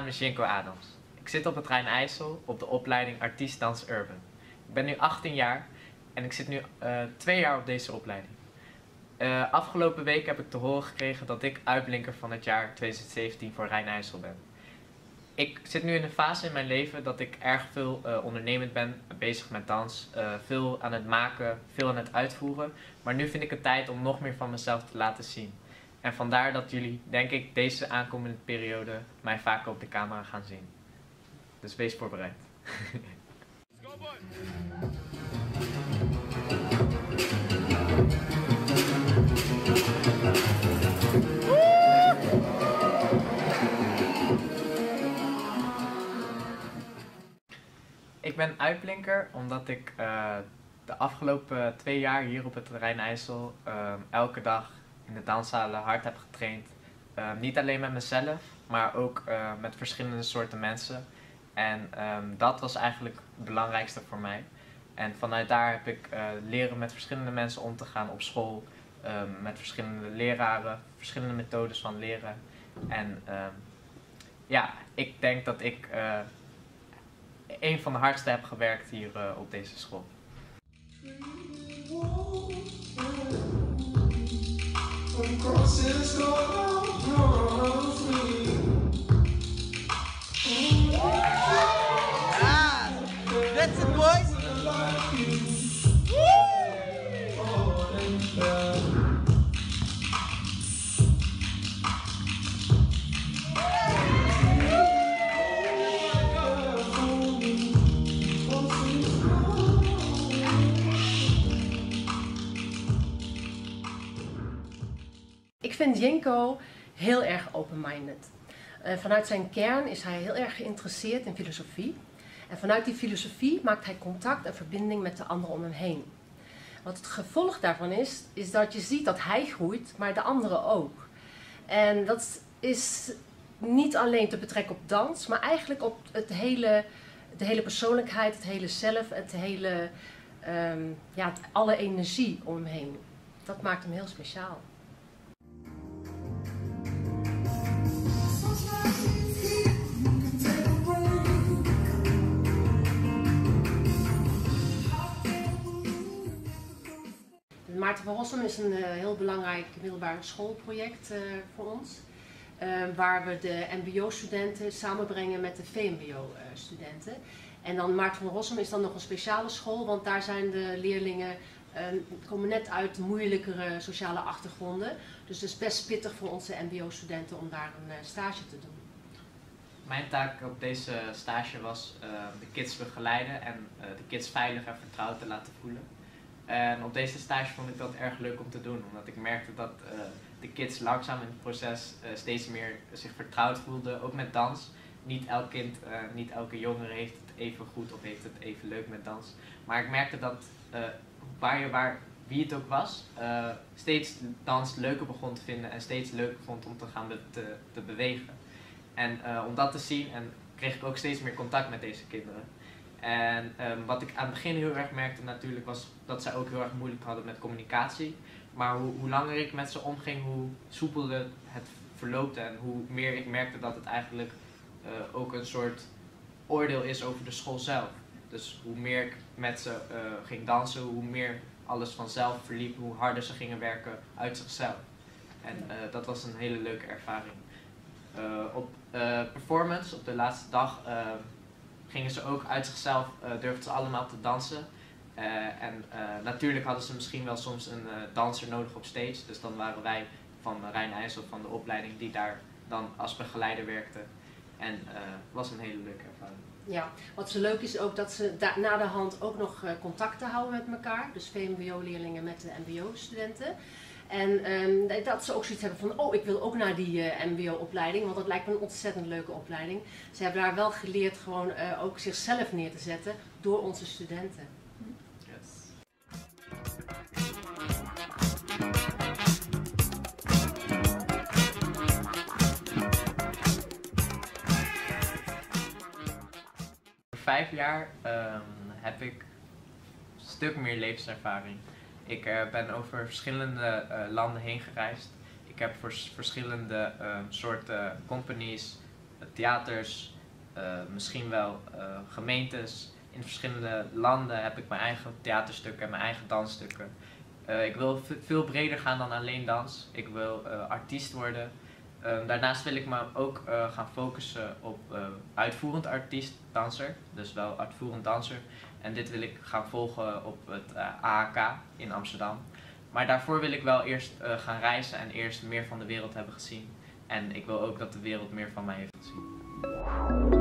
is Jinko Adams. Ik zit op het Rijn-IJssel op de opleiding Artiest Dans Urban. Ik ben nu 18 jaar en ik zit nu 2 jaar op deze opleiding. Afgelopen week heb ik te horen gekregen dat ik uitblinker van het jaar 2017 voor Rijn-IJssel ben. Ik zit nu in een fase in mijn leven dat ik erg veel ondernemend ben, bezig met dans, veel aan het maken, veel aan het uitvoeren. Maar nu vind ik het tijd om nog meer van mezelf te laten zien. En vandaar dat jullie, denk ik, deze aankomende periode mij vaker op de camera gaan zien. Dus wees voorbereid. Ik ben uitblinker omdat ik de afgelopen 2 jaar hier op het Rijn-IJssel elke dag in de danszalen hard heb getraind. Niet alleen met mezelf, maar ook met verschillende soorten mensen. En dat was eigenlijk het belangrijkste voor mij. En vanuit daar heb ik leren met verschillende mensen om te gaan op school. Met verschillende leraren, verschillende methodes van leren. En ja, ik denk dat ik een van de hardste heb gewerkt hier op deze school. That's it, boys! Ik vind Jinko heel erg open-minded. Vanuit zijn kern is hij heel erg geïnteresseerd in filosofie. En vanuit die filosofie maakt hij contact en verbinding met de anderen om hem heen. Wat het gevolg daarvan is dat je ziet dat hij groeit, maar de anderen ook. En dat is niet alleen te betrekken op dans, maar eigenlijk op de hele persoonlijkheid, het hele zelf, alle energie om hem heen. Dat maakt hem heel speciaal. Maarten van Rossum is een heel belangrijk middelbaar schoolproject voor ons. Waar we de mbo-studenten samenbrengen met de vmbo-studenten. En dan Maarten van Rossum is dan nog een speciale school, want daar zijn de leerlingen komen net uit moeilijkere sociale achtergronden. Dus het is best pittig voor onze mbo-studenten om daar een stage te doen. Mijn taak op deze stage was de kids begeleiden en de kids veilig en vertrouwd te laten voelen. En op deze stage vond ik dat erg leuk om te doen, omdat ik merkte dat de kids langzaam in het proces steeds meer zich vertrouwd voelden, ook met dans. Niet elk kind, niet elke jongere heeft het even goed of heeft het even leuk met dans. Maar ik merkte dat wie het ook was, steeds dans leuker begon te vinden en steeds leuker vond om te gaan te bewegen. En om dat te zien kreeg ik ook steeds meer contact met deze kinderen. En wat ik aan het begin heel erg merkte natuurlijk was dat zij ook heel erg moeilijk hadden met communicatie. Maar hoe langer ik met ze omging, hoe soepeler het verloopte en hoe meer ik merkte dat het eigenlijk ook een soort oordeel is over de school zelf. Dus hoe meer ik met ze ging dansen, hoe meer alles vanzelf verliep, hoe harder ze gingen werken uit zichzelf. En dat was een hele leuke ervaring. Op performance, op de laatste dag, gingen ze ook uit zichzelf, durfden ze allemaal te dansen. Natuurlijk hadden ze misschien wel soms een danser nodig op stage. Dus dan waren wij van Rijn-IJssel, van de opleiding, die daar dan als begeleider werkte. En het was een hele leuke ervaring. Ja, wat zo leuk is ook dat ze na de hand ook nog contacten houden met elkaar. Dus VMBO-leerlingen met de MBO-studenten. En dat ze ook zoiets hebben van, oh, ik wil ook naar die MBO-opleiding, want dat lijkt me een ontzettend leuke opleiding. Ze hebben daar wel geleerd gewoon ook zichzelf neer te zetten door onze studenten. Yes. Voor 5 jaar heb ik een stuk meer levenservaring. Ik ben over verschillende landen heen gereisd. Ik heb voor verschillende soorten companies theaters, misschien wel gemeentes. In verschillende landen heb ik mijn eigen theaterstukken en mijn eigen dansstukken. Ik wil veel breder gaan dan alleen dans. Ik wil artiest worden. Daarnaast wil ik me ook gaan focussen op uitvoerend artiest, danser. Dus wel uitvoerend danser. En dit wil ik gaan volgen op het AHK in Amsterdam. Maar daarvoor wil ik wel eerst gaan reizen en eerst meer van de wereld hebben gezien. En ik wil ook dat de wereld meer van mij heeft gezien.